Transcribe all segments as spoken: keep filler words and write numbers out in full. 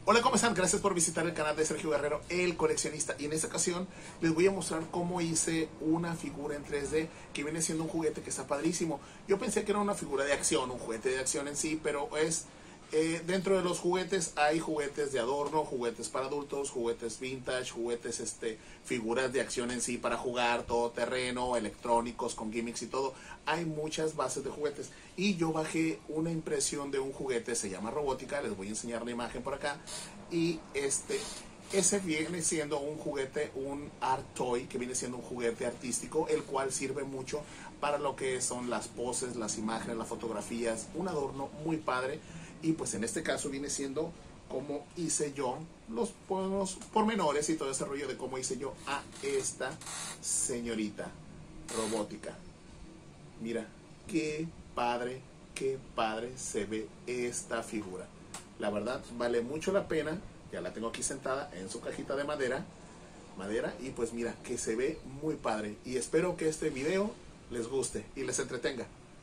Hola, ¿cómo están? Gracias por visitar el canal de Sergio Guerrero, el coleccionista. Y en esta ocasión les voy a mostrar cómo hice una figura en tres D que viene siendo un juguete que está padrísimo. Yo pensé que era una figura de acción, un juguete de acción en sí, pero es... Eh, dentro de los juguetes hay juguetes de adorno, juguetes para adultos, juguetes vintage, juguetes, este, figuras de acción en sí para jugar, todo terreno, electrónicos, con gimmicks y todo. Hay muchas bases de juguetes. Y yo bajé una impresión de un juguete, se llama Robótica, les voy a enseñar la imagen por acá. Y este, ese viene siendo un juguete, un art toy, que viene siendo un juguete artístico, el cual sirve mucho para lo que son las poses, las imágenes, las fotografías, un adorno muy padre. Y pues en este caso viene siendo como hice yo, los, los pormenores y todo ese rollo de cómo hice yo a esta señorita Robótica. Mira, qué padre, qué padre se ve esta figura. La verdad, vale mucho la pena. Ya la tengo aquí sentada en su cajita de madera. Madera y pues mira, que se ve muy padre. Y espero que este video les guste y les entretenga.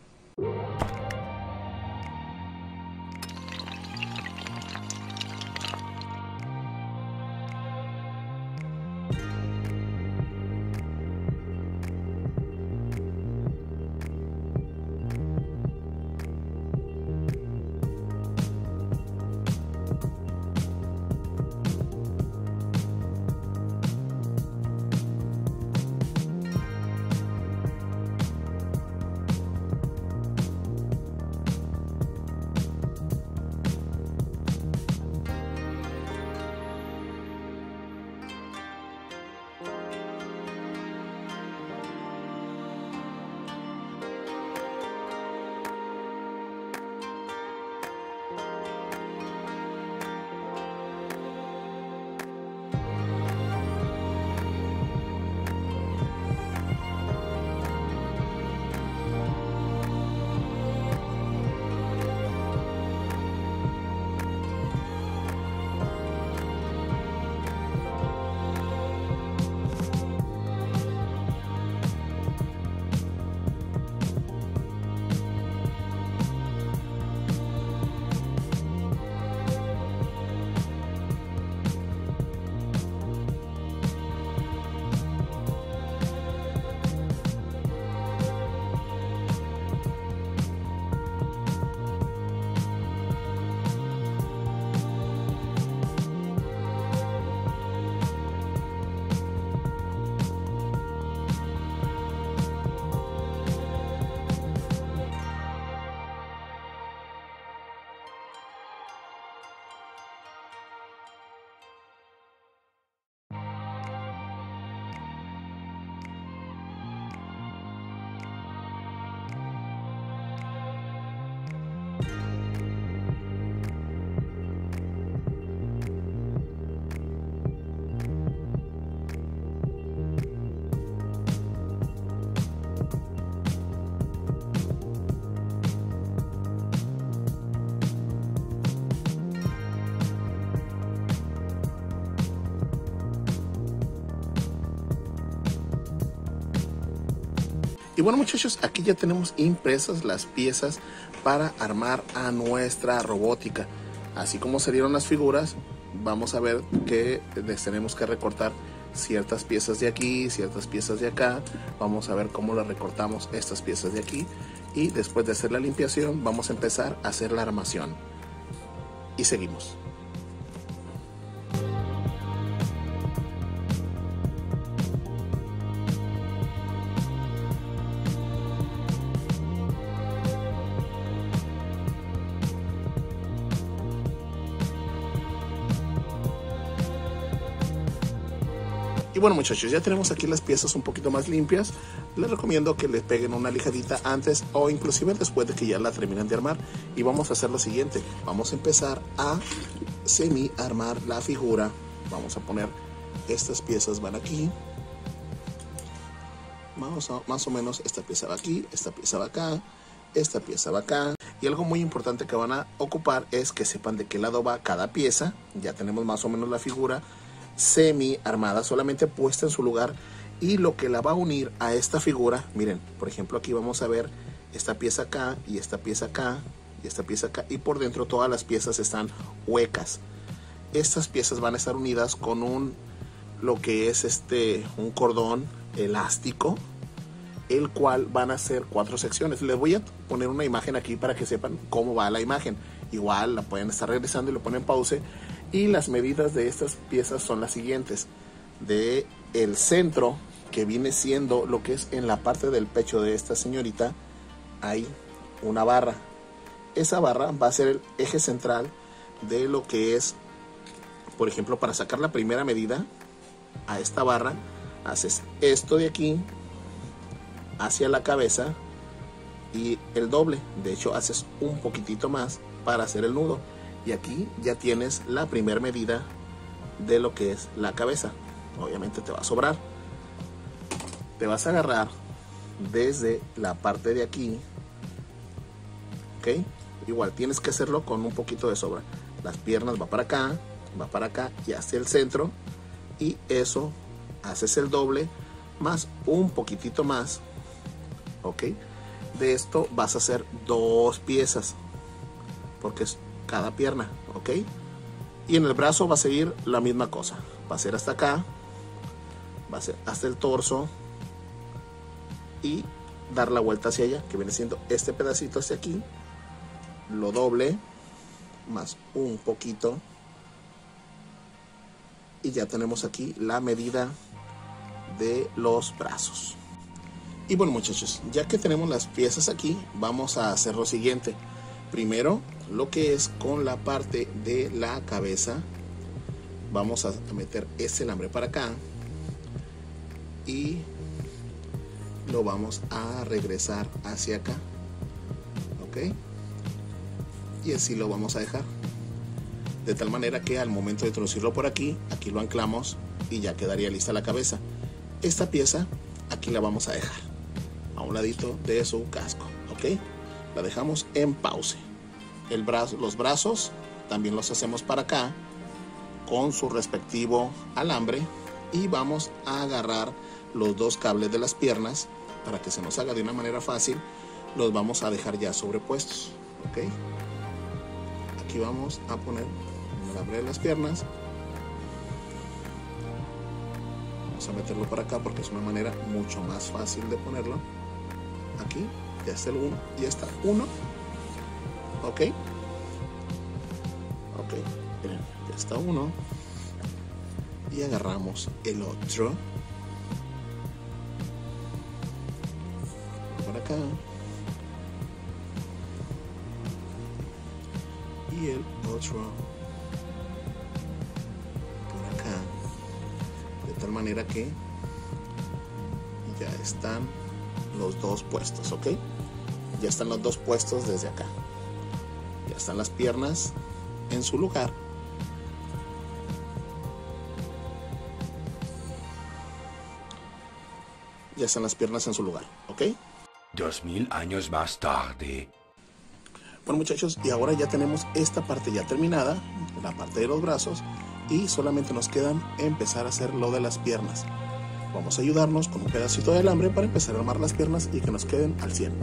Y bueno, muchachos, aquí ya tenemos impresas las piezas para armar a nuestra Robótica. Así como salieron las figuras, vamos a ver que les tenemos que recortar ciertas piezas de aquí, ciertas piezas de acá. Vamos a ver cómo le recortamos estas piezas de aquí. Y después de hacer la limpiación, vamos a empezar a hacer la armación. Y seguimos. Y bueno, muchachos, ya tenemos aquí las piezas un poquito más limpias. Les recomiendo que les peguen una lijadita antes o inclusive después de que ya la terminen de armar. Y vamos a hacer lo siguiente. Vamos a empezar a semi armar la figura. Vamos a poner estas piezas van aquí. Más o, más o menos esta pieza va aquí, esta pieza va acá, esta pieza va acá. Y algo muy importante que van a ocupar es que sepan de qué lado va cada pieza. Ya tenemos más o menos la figura semi armada, solamente puesta en su lugar, y lo que la va a unir a esta figura, miren, por ejemplo aquí vamos a ver esta pieza acá y esta pieza acá y esta pieza acá, y por dentro todas las piezas están huecas. estas piezas van a estar unidas con un, lo que es este, un cordón elástico, el cual van a ser cuatro secciones. Les voy a poner una imagen aquí para que sepan cómo va la imagen. Igual la pueden estar regresando y lo ponen en pause. Y las medidas de estas piezas son las siguientes. De el centro, que viene siendo lo que es en la parte del pecho de esta señorita, hay una barra. Esa barra va a ser el eje central de lo que es, por ejemplo, para sacar la primera medida a esta barra, haces esto de aquí hacia la cabeza y el doble. De hecho, haces un poquitito más para hacer el nudo. Y aquí ya tienes la primera medida de lo que es la cabeza. Obviamente te va a sobrar. Te vas a agarrar desde la parte de aquí. ¿Ok? Igual tienes que hacerlo con un poquito de sobra. Las piernas va para acá, va para acá y hacia el centro. Y eso haces el doble más un poquitito más. ¿Ok? De esto vas a hacer dos piezas, porque es cada pierna, ¿ok? Y en el brazo va a seguir la misma cosa. Va a ser hasta acá, va a ser hasta el torso y dar la vuelta hacia allá, que viene siendo este pedacito hacia aquí, lo doble más un poquito y ya tenemos aquí la medida de los brazos. Y bueno, muchachos, ya que tenemos las piezas aquí, vamos a hacer lo siguiente. Primero, lo que es con la parte de la cabeza, vamos a meter ese alambre para acá y lo vamos a regresar hacia acá, ¿ok? Y así lo vamos a dejar, de tal manera que al momento de introducirlo por aquí, aquí lo anclamos y ya quedaría lista la cabeza. Esta pieza aquí la vamos a dejar a un ladito de su casco, ¿ok? La dejamos en pause. El brazo, los brazos también los hacemos para acá con su respectivo alambre y vamos a agarrar los dos cables de las piernas para que se nos haga de una manera fácil. Los vamos a dejar ya sobrepuestos, ¿ok? Aquí vamos a poner el alambre de las piernas. Vamos a meterlo para acá porque es una manera mucho más fácil de ponerlo. Aquí ya está el uno, ya está uno, ok, ok, miren, ya está uno y agarramos el otro por acá y el otro por acá, de tal manera que ya están los dos puestos, ¿ok? Ya están los dos puestos desde acá. Ya están las piernas en su lugar. Ya están las piernas en su lugar, ¿ok? Dos mil años más tarde. Bueno, muchachos, y ahora ya tenemos esta parte ya terminada, la parte de los brazos, y solamente nos quedan empezar a hacer lo de las piernas. Vamos a ayudarnos con un pedacito de alambre para empezar a armar las piernas y que nos queden al cien.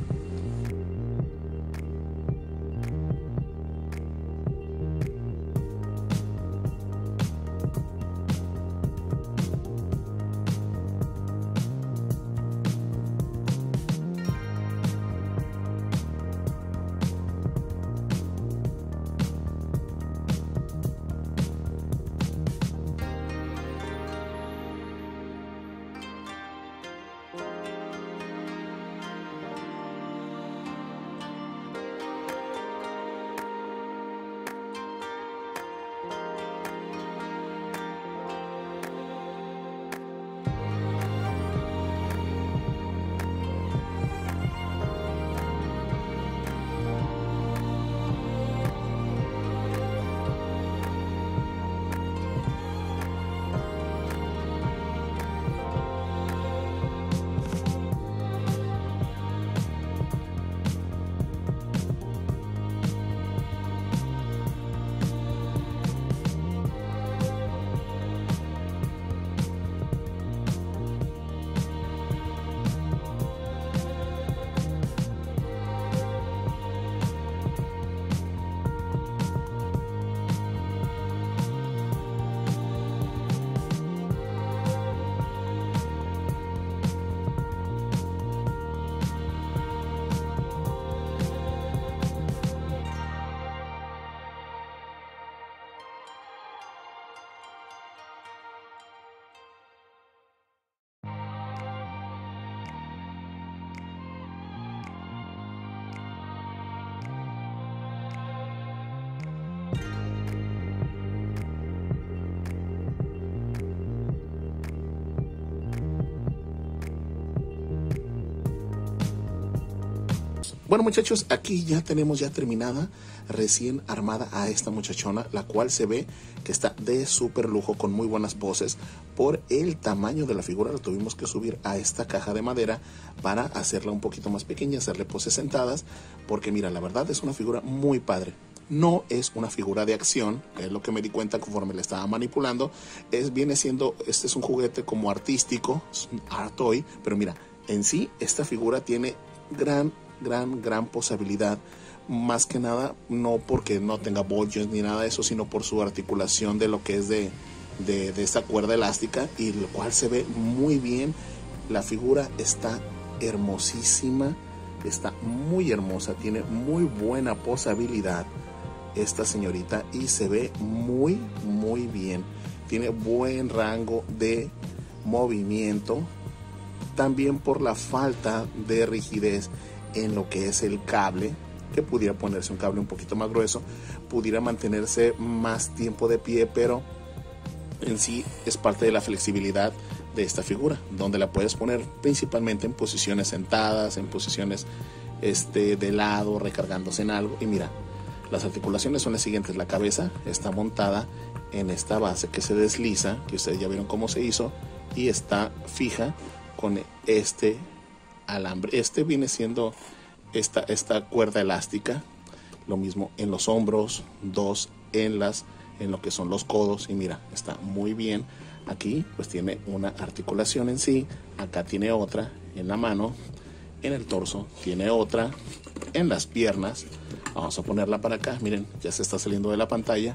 Bueno, muchachos, aquí ya tenemos ya terminada, recién armada a esta muchachona, la cual se ve que está de súper lujo, con muy buenas poses. Por el tamaño de la figura la tuvimos que subir a esta caja de madera para hacerla un poquito más pequeña, hacerle poses sentadas, porque mira, la verdad es una figura muy padre. No es una figura de acción, es lo que me di cuenta conforme le estaba manipulando. Es, viene siendo, este es un juguete como artístico, es un art toy, pero mira, en sí esta figura tiene gran, gran, gran posabilidad. Más que nada, no porque no tenga bollos ni nada de eso, sino por su articulación de lo que es de, de, de esta cuerda elástica, y lo cual se ve muy bien. La figura está hermosísima, está muy hermosa, tiene muy buena posabilidad esta señorita y se ve muy muy bien, tiene buen rango de movimiento, también por la falta de rigidez en lo que es el cable, que pudiera ponerse un cable un poquito más grueso, pudiera mantenerse más tiempo de pie, pero en sí es parte de la flexibilidad de esta figura, donde la puedes poner principalmente en posiciones sentadas, en posiciones este, de lado, recargándose en algo. Y mira, las articulaciones son las siguientes. La cabeza está montada en esta base que se desliza, que ustedes ya vieron cómo se hizo, y está fija con este alambre. Este viene siendo esta, esta cuerda elástica. Lo mismo en los hombros, dos en, las, en lo que son los codos, y mira, está muy bien. Aquí pues tiene una articulación en sí, acá tiene otra en la mano, en el torso tiene otra, en las piernas. Vamos a ponerla para acá, miren, ya se está saliendo de la pantalla.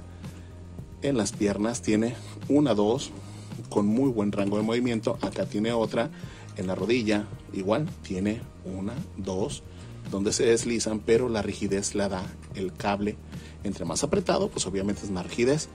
En las piernas tiene una, dos, con muy buen rango de movimiento. Acá tiene otra, en la rodilla igual, tiene una, dos, donde se deslizan, pero la rigidez la da el cable. Entre más apretado, pues obviamente es más rigidez.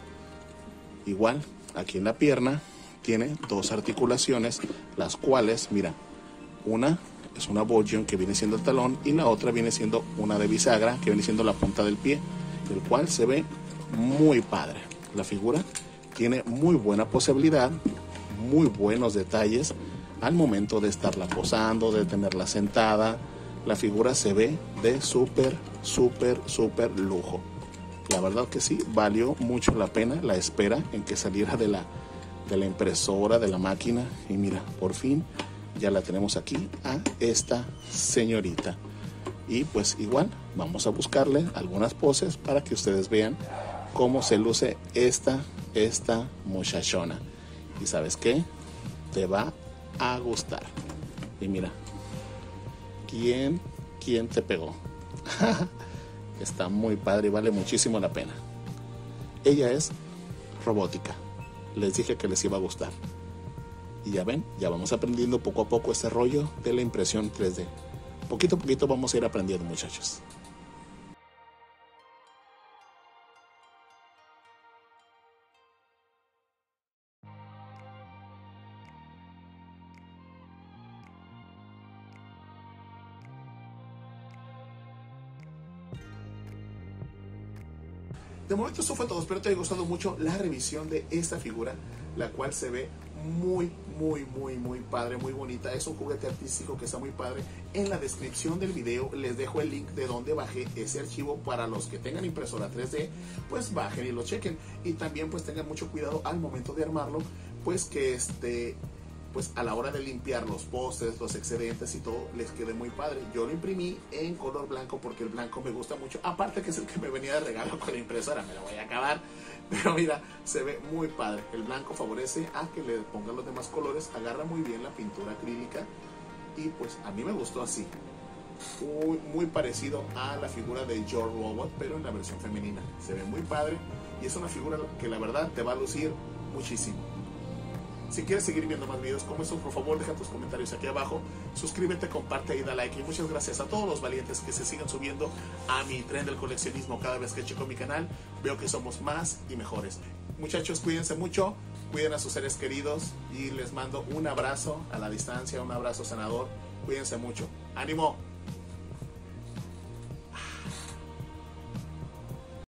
Igual, aquí en la pierna tiene dos articulaciones, las cuales, mira, una es una ball joint que viene siendo el talón, y la otra viene siendo una de bisagra que viene siendo la punta del pie, el cual se ve muy padre. La figura tiene muy buena posabilidad, muy buenos detalles al momento de estarla posando, de tenerla sentada. La figura se ve de súper, súper, súper lujo. La verdad que sí, valió mucho la pena la espera en que saliera de la, de la impresora, de la máquina, y mira, por fin ya la tenemos aquí a esta señorita. Y pues igual vamos a buscarle algunas poses para que ustedes vean cómo se luce esta, esta muchachona. Y ¿sabes qué? Te va a gustar. Y mira, ¿quién, quién te pegó? Está muy padre y vale muchísimo la pena. Ella es robótica. Les dije que les iba a gustar. Y ya ven, ya vamos aprendiendo poco a poco este rollo de la impresión tres D. Poquito a poquito vamos a ir aprendiendo, muchachos. De momento eso fue todo, espero te haya gustado mucho la revisión de esta figura, la cual se ve muy, muy, muy, muy padre, muy bonita. Es un juguete artístico que está muy padre. En la descripción del video les dejo el link de donde bajé ese archivo para los que tengan impresora tres D, pues bajen y lo chequen. Y también pues tengan mucho cuidado al momento de armarlo, pues que este... pues a la hora de limpiar los postes, los excedentes y todo, les quede muy padre. Yo lo imprimí en color blanco porque el blanco me gusta mucho, aparte que es el que me venía de regalo con la impresora, me la voy a acabar, pero mira, se ve muy padre. El blanco favorece a que le pongan los demás colores, agarra muy bien la pintura acrílica, y pues a mí me gustó así, muy, muy parecido a la figura de Yo Robot, pero en la versión femenina. Se ve muy padre y es una figura que la verdad te va a lucir muchísimo. Si quieres seguir viendo más videos como estos, por favor deja tus comentarios aquí abajo, suscríbete, comparte y da like. Y muchas gracias a todos los valientes que se sigan subiendo a mi tren del coleccionismo. Cada vez que checo mi canal veo que somos más y mejores. Muchachos, cuídense mucho, cuiden a sus seres queridos y les mando un abrazo a la distancia, un abrazo sanador. Cuídense mucho. ¡Ánimo!